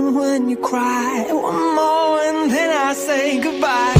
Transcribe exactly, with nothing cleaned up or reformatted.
when you cry. One more and then I say goodbye.